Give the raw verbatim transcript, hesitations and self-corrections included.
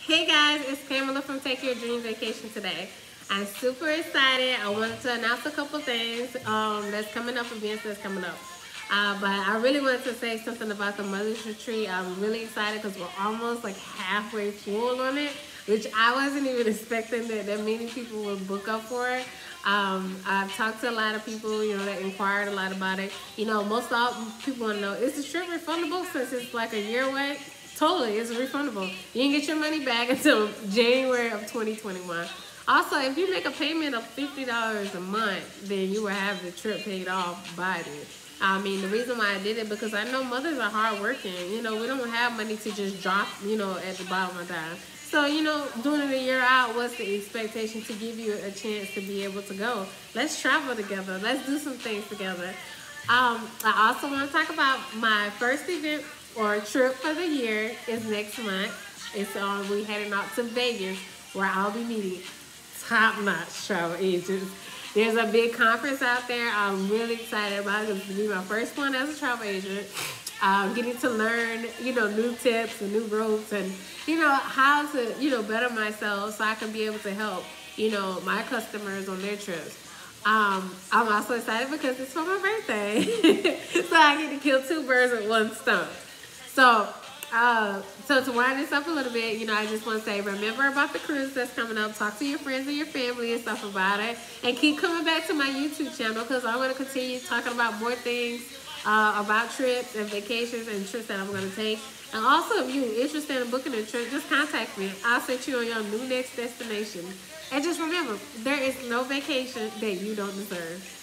Hey guys, it's Pamela from Take Your Dream Vacation today. I'm super excited. I wanted to announce a couple things um, that's coming up, events that's coming up. Uh, but I really wanted to say something about the Mother's Retreat. I'm really excited because we're almost like halfway full on it, which I wasn't even expecting that that many people would book up for it. Um, I've talked to a lot of people, you know, that inquired a lot about it. You know, most all people want to know, is the trip refundable since it's like a year away? Totally, it's refundable. You can get your money back until January of twenty twenty-one. Also, if you make a payment of fifty dollars a month, then you will have the trip paid off by then. I mean, the reason why I did it, because I know mothers are hardworking. You know, we don't have money to just drop, you know, at the bottom of the dime. So, you know, doing it a year out, what's the expectation to give you a chance to be able to go? Let's travel together. Let's do some things together. Um, I also want to talk about my first event or trip for the year is next month. It's on, we heading out to Vegas, where I'll be meeting top-notch travel agents. There's a big conference out there. I'm really excited about it. It's going to be my first one as a travel agent. Um, getting to learn, you know, new tips and new ropes and, you know, how to, you know, better myself so I can be able to help, you know, my customers on their trips. Um, I'm also excited because it's for my birthday. So I get to kill two birds with one stone. So, uh, so to wind this up a little bit, you know, I just want to say, remember about the cruise that's coming up. Talk to your friends and your family and stuff about it. And keep coming back to my YouTube channel because I want to continue talking about more things uh, about trips and vacations and trips that I'm going to take. And also, if you're interested in booking a trip, just contact me. I'll set you on your new next destination. And just remember, there is no vacation that you don't deserve.